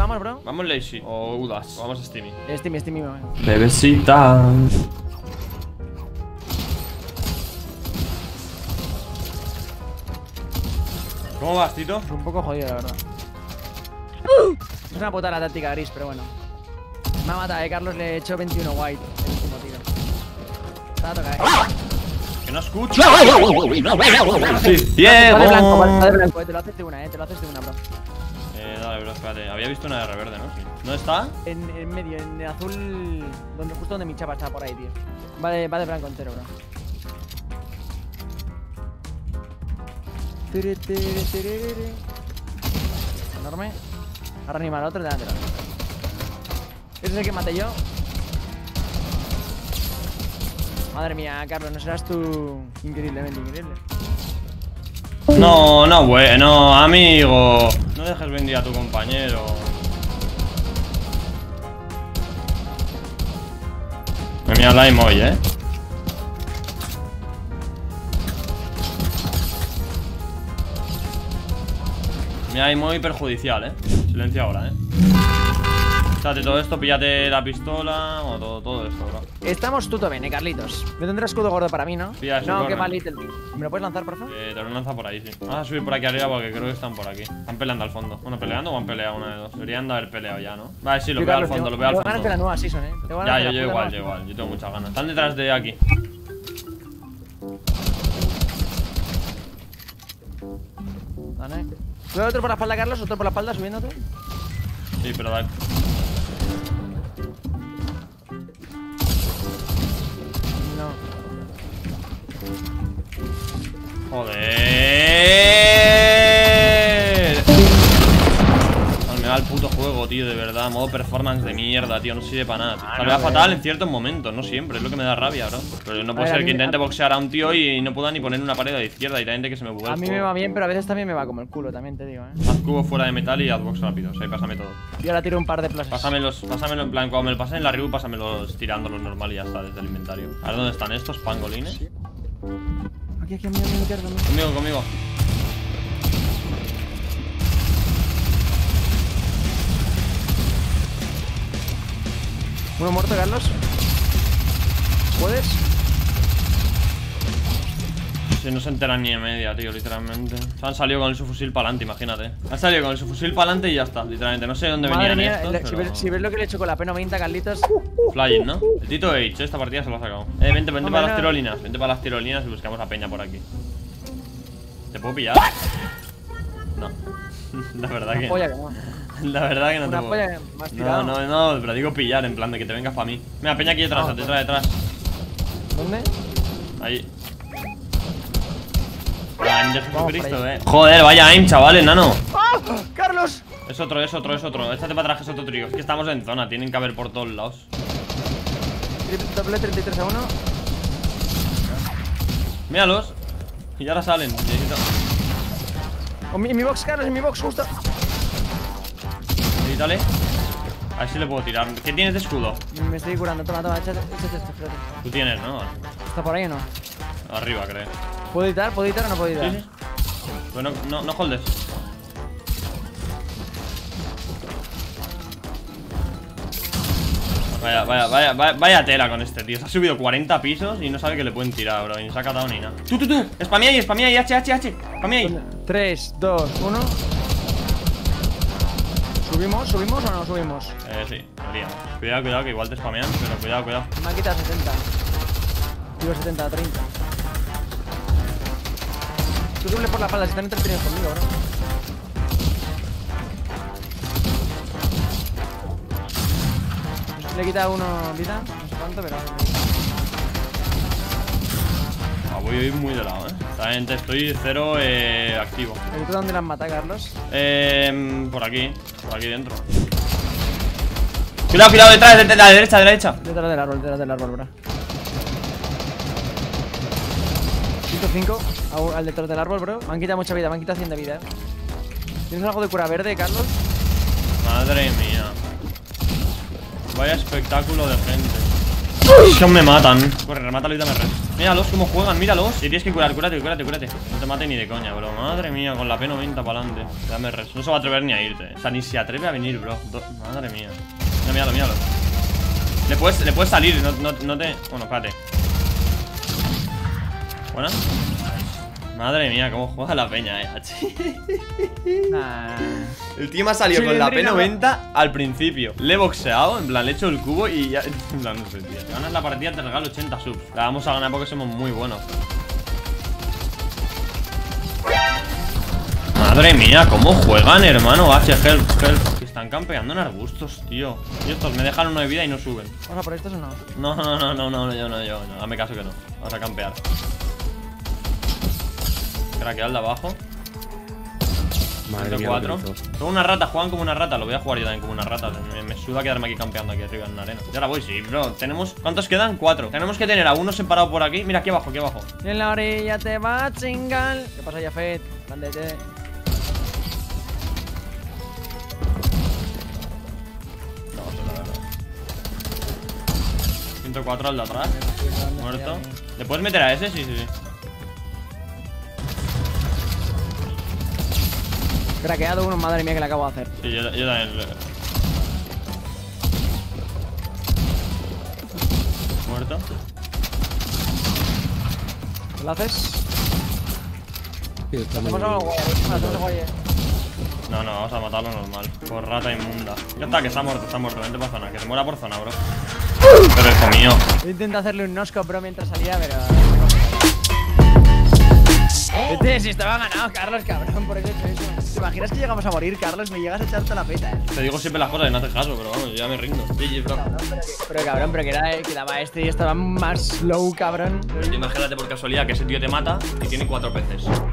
vamos, bro? Vamos Lazy o Udas. O vamos a Steamy. Steamy, Bebecita. ¿Cómo vas, Tito? Es un poco jodido, la verdad. Es una puta la táctica gris, pero bueno. Me ha matado, Carlos, le he hecho 21 white. El último tiro. Está a tocar, Que no escucho. Sí, ciego. Va de blanco, te lo haces de una, te lo haces de una, bro. Dale, bro, espérate. Había visto una R verde, ¿no? Sí. ¿Dónde está? En medio, en azul, justo donde mi chapa está por ahí, tío. Va de blanco entero, bro. Enorme. Ahora anima al otro delante. Ese es el que maté yo. Madre mía, Carlos, no serás tú increíblemente increíble. No, bueno, amigo. No dejes venir a tu compañero. Me mira la emoji, Mira, emoji perjudicial, Silencio ahora, Quítate todo esto, píllate la pistola o todo esto, bro. Estamos tutto bene, Carlitos. No tendrás escudo gordo para mí, ¿no? Pilla eso, no, corre. qué mal Little Big. ¿Me lo puedes lanzar, por favor? Te lo lanza por ahí, sí. Vamos a subir por aquí arriba porque creo que están por aquí. Están peleando al fondo. Bueno, peleando o han peleado una de dos. Deberían de haber peleado ya, ¿no? Vale, sí, lo veo al fondo, lo veo al fondo. Ganas de la fondo. nueva season, Ya, yo igual. Yo tengo muchas ganas. Están detrás de aquí. Vale. Veo otro por la espalda, Carlos, otro por la espalda subiéndote. Sí, pero dale. No. Joder. Me va el puto juego, tío, de verdad. Modo performance de mierda, tío. No sirve para nada. Se me va fatal en ciertos momentos, no siempre. Es lo que me da rabia, bro. Pero no puede ser que intente boxear a un tío y no pueda ni poner una pared a la izquierda directamente que se me bugue el A mí juego. me va bien, pero a veces también me va como el culo, también te digo, Haz cubo fuera de metal y haz box rápido. O sea, pásame todo. Y ahora tiro un par de plasmas. Pásamelo en plan, cuando me lo pasen en la review, pásamelos tirándolos normal y ya está, desde el inventario. A ver dónde están estos pangolines. Sí. Aquí, a mi izquierda. Conmigo. Uno muerto, Carlos. ¿Puedes? Si no se enteran ni de media, tío, literalmente. Se han salido con su fusil para adelante, imagínate. Han salido con su fusil para adelante y ya está, literalmente. No sé de dónde Madre venían mía, estos, pero... si ves lo que le he hecho con la P90, Carlitos. Flying, ¿no? El Tito H, esta partida se lo ha sacado. Vente para las tirolinas. Vente para las tirolinas y buscamos a peña por aquí. ¿Te puedo pillar? No. La verdad que no. La verdad que no te puedo. No, pero digo pillar, en plan de que te vengas para mí. Mira, peña aquí detrás, detrás. ¿Dónde? Ahí. Jesucristo, Joder, vaya aim, chavales, nano. ¡Oh! ¡Carlos! Es otro. Échate para atrás, que es otro trío. Es que estamos en zona, tienen que haber por todos lados. Doble 33 a 1. Míralos. Y ahora salen. Oh, mi box, Carlos, en mi box, justo. Quítale. A ver si le puedo tirar. ¿Qué tienes de escudo? Me estoy curando, toma, échate esto, espérate. Tú tienes, ¿no? ¿Está por ahí o no? Arriba, creo. ¿Puedo editar o no puedo editar? Sí. Bueno, no holdes. Vaya tela con este tío. Se ha subido 40 pisos y no sabe que le pueden tirar, bro. Y no se ha catado ni nada. Tú. Spamea ahí, H. Spamea ahí. 3, 2, 1. ¿Subimos o no subimos? Sí, deberíamos. Cuidado, que igual te spamean, pero cuidado. Me han quitado 70. Digo 70 a 30. Tú subles por la espalda, si están entretenidos conmigo, bro. Le he quitado uno vida, no sé cuánto, pero... Voy a ir muy de lado, Realmente estoy 0 activo. ¿Y tú dónde las mata, Carlos? Por aquí dentro. Cuidado, detrás, de la derecha. Detrás del árbol, bro. 105 al detrás del árbol, bro. Me han quitado mucha vida, me han quitado 100 de vida, ¿Tienes algo de cura verde, Carlos? Madre mía. Vaya espectáculo de gente. Es que aún me matan. Corre, remátalo y dame res. Míralos cómo juegan, míralos. Y tienes que curar, cúrate. No te mates ni de coña, bro. Madre mía, con la P90 para adelante. Dame res. No se va a atrever ni a irte. O sea, ni se atreve a venir, bro. Madre mía. Míralo. Le puedes salir, no te... Bueno, espérate. Buena. Madre mía, cómo juega la peña, El tío me ha salido con la P90 al principio. Le he boxeado, en plan, le he hecho el cubo y ya... En plan, no sé, tío. Si ganas la partida te regalo 80 subs. La vamos a ganar porque somos muy buenos. Madre mía, cómo juegan, hermano. Help. Que están campeando en arbustos, tío. Y estos me dejan uno de vida y no suben. ¿Vamos a por estos o no? No, yo. Hazme caso que no. Vamos a campear. Craquear el de abajo. Madre mía, 4. Son una rata, juegan como una rata. Lo voy a jugar yo también como una rata. Me suda quedarme aquí campeando aquí arriba en la arena. Y ahora voy, sí, bro. Tenemos... ¿Cuántos quedan? 4. Tenemos que tener a uno separado por aquí. Mira, aquí abajo. Y en la orilla te va a chingar. ¿Qué pasa, Jafet? Mándete. No, 104 al de atrás. Muerto. ¿Le puedes meter a ese? Sí. Craqueado uno, madre mía, que le acabo de hacer. Sí, yo también. Muerto. ¿Qué lo haces? Sí, está muy Hacemos algo guay. No, vamos a matarlo normal. Por rata inmunda. Ya está, que está muerto. Vente por zona. Que se muera por zona, bro. Pero hijo mío. Intento hacerle un nosco, bro, mientras salía, pero... Si estaba ganado, Carlos, cabrón, por eso he hecho eso. ¿Te imaginas que llegamos a morir, Carlos? Me llegas a echarte la peta, Te digo siempre las cosas y no haces caso, pero vamos, ya me rindo. GG, bro. Cabrón, pero que daba este y estaba más slow, cabrón. Imagínate por casualidad que ese tío te mata y tiene 4 peces.